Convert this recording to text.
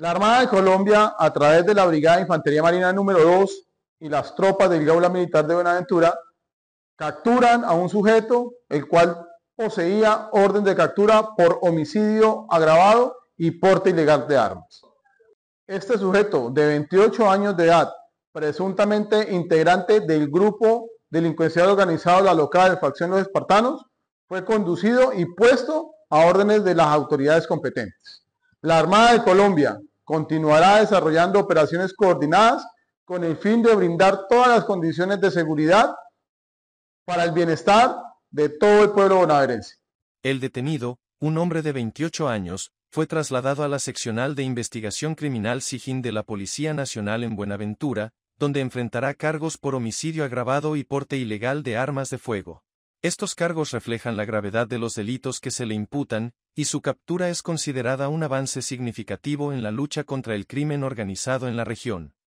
La Armada de Colombia, a través de la Brigada de Infantería Marina número 2 y las tropas del Gaula Militar de Buenaventura, capturan a un sujeto el cual poseía orden de captura por homicidio agravado y porte ilegal de armas. Este sujeto de 28 años de edad, presuntamente integrante del grupo delincuencial organizado La Locada de Facción Los Espartanos, fue conducido y puesto a órdenes de las autoridades competentes. La Armada de Colombia continuará desarrollando operaciones coordinadas con el fin de brindar todas las condiciones de seguridad para el bienestar de todo el pueblo bonaerense. El detenido, un hombre de 28 años, fue trasladado a la seccional de investigación criminal Sijín de la Policía Nacional en Buenaventura, donde enfrentará cargos por homicidio agravado y porte ilegal de armas de fuego. Estos cargos reflejan la gravedad de los delitos que se le imputan, y su captura es considerada un avance significativo en la lucha contra el crimen organizado en la región.